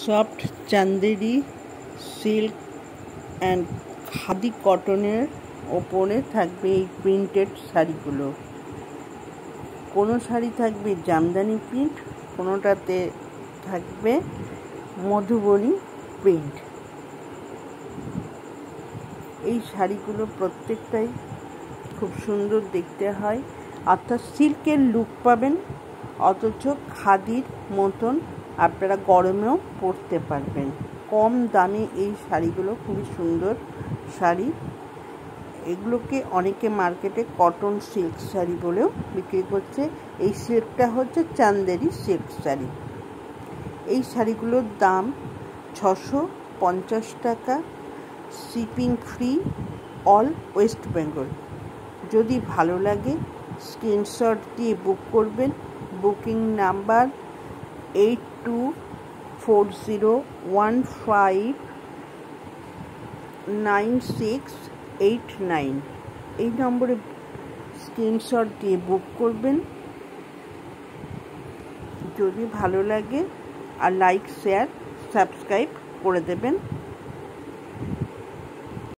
Soft Chanderi silk and khadi কটনের ওপরে থাকবে এই প্রিন্টেড শাড়িগুলো। কোনো শাড়ি থাকবে জামদানি প্রিন্ট, কোনোটাতে থাকবে মধুবনী প্রিন্ট। এই শাড়িগুলো প্রত্যেকটাই খুব সুন্দর দেখতে হয়, অর্থাৎ সিল্কের লুক পাবেন, অথচ খাদির মতন আপনারা গরমেও পরতে পারবেন। কম দামে এই শাড়িগুলো খুবই সুন্দর শাড়ি। এগুলোকে অনেকে মার্কেটে কটন সিল্ক শাড়ি বলেও বিক্রি করছে। এই সিল্কটা হচ্ছে চান্দেরি সিল্ক শাড়ি। এই শাড়িগুলোর দাম 650 টাকা, shipping free, all West Bengal. যদি ভালো লাগে স্ক্রিনশট দিয়ে বুক করবেন। Booking number 8240159689। এই নম্বরে স্ক্রিনশট দিয়ে বুক করবেন। যদি ভালো লাগে আর লাইক, শেয়ার, সাবস্ক্রাইব করে দেবেন।